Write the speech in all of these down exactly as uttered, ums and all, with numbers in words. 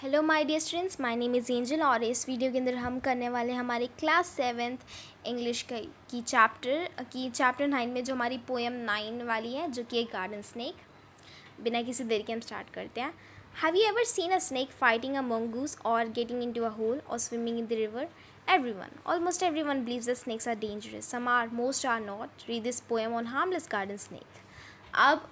Hello my dear students, my name is Angel और इस video के अंदर हम करने वाले हैं हमारे क्लास सेवेंथ इंग्लिश की चैप्टर की चैप्टर नाइन में जो हमारी पोएम नाइन वाली है, जो कि एक गार्डन स्नेक। बिना किसी देर के हम स्टार्ट करते हैं। Have you ever seen a snake fighting a mongoose और गेटिंग इनटू अ होल और swimming in the river? Everyone, almost everyone believes that snakes are dangerous. Some are, most are not. Read this poem on harmless garden snake. अब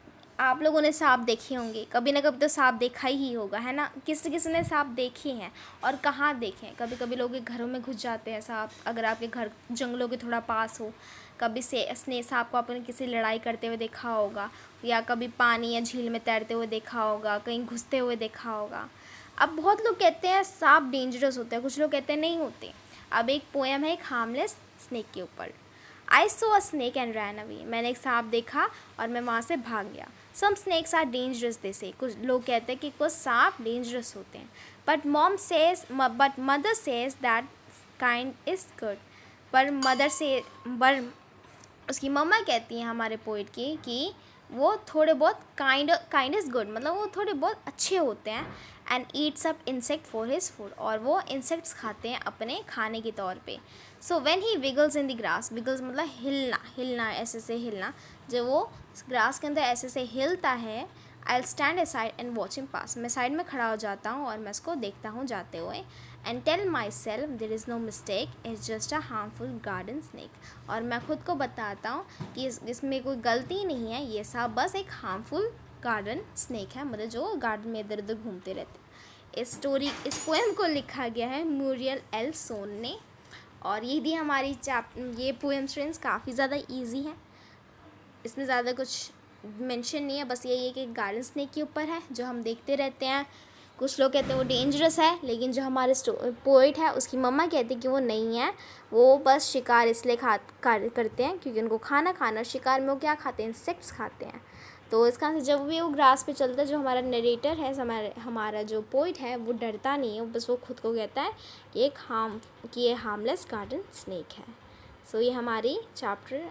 आप लोगों ने सांप देखे होंगे, कभी ना कभी तो सांप देखा ही होगा, है ना। किसी किसी ने सांप देखे हैं और कहाँ देखे हैं। कभी कभी लोग के घरों में घुस जाते हैं सांप, अगर आपके घर जंगलों के थोड़ा पास हो। कभी से स्नेक सांप को आपने किसी लड़ाई करते हुए देखा होगा, या कभी पानी या झील में तैरते हुए देखा होगा, कहीं घुसते हुए देखा होगा। अब बहुत लोग कहते हैं सांप डेंजरस होते हैं, कुछ लोग कहते हैं नहीं होते। अब एक पोएम है एक हार्मलेस स्नेक के ऊपर। I saw a snake and ran away. मैंने एक सांप देखा और मैं वहाँ से भाग गया। Some snakes are dangerous they say. कुछ लोग कहते हैं कि कुछ सांप डेंजरस होते हैं। But mom says but mother says that kind is good. पर मदर से पर उसकी मम्मा कहती हैं हमारे पोइट की कि वो थोड़े बहुत काइंड काइंड इज़ गुड, मतलब वो थोड़े बहुत अच्छे होते हैं। And eats up insect for his food, और वो इंसेक्ट्स खाते हैं अपने खाने के तौर पे। So when he wiggles in the grass, wiggles मतलब हिलना, हिलना ऐसे से हिलना। जब वो ग्रास के अंदर ऐसे से हिलता है, I stand aside and watch him pass. मैं साइड में खड़ा हो जाता हूँ और मैं उसको देखता हूँ जाते हुए। And tell myself there is no mistake, is just a harmful garden snake. और मैं खुद को बताता हूँ कि इस इसमें कोई गलती नहीं है, ये सब बस एक हार्मफुल गार्डन स्नेक है, मतलब जो गार्डन में इधर उधर घूमते रहते हैं। इस स्टोरी इस पोएम को लिखा गया है मूरियल एल सोन ने। और ये दी हमारी चैप ये पोएम स्टूडेंट्स काफ़ी ज़्यादा इजी है, इसमें ज़्यादा कुछ मेंशन नहीं है, बस यही है कि गार्डन स्नेक के ऊपर है जो हम देखते रहते हैं। कुछ लोग कहते हैं वो डेंजरस है, लेकिन जो हमारे पोइट है उसकी मम्मा कहती है कि वो नहीं है, वो बस शिकार इसलिए खा करते हैं क्योंकि उनको खाना खाना। शिकार में वो क्या खाते हैं? इंसेक्ट्स खाते हैं। तो इसका जब भी वो ग्रास पे चलता है, जो हमारा नरेटर है, हमारा हमारा जो पोइट है, वो डरता नहीं है, बस वो खुद को कहता है कि एक हार्म कि ये हार्मलेस गार्डन स्नेक है। सो so, ये हमारी चैप्टर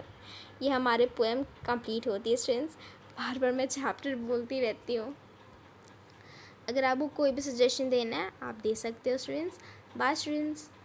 ये हमारे पोएम कंप्लीट होती है स्टूडेंट्स। बार बार मैं चैप्टर बोलती रहती हूँ। अगर आपको कोई भी सजेशन देना है आप दे सकते हो स्टूडेंट्स। Bye students.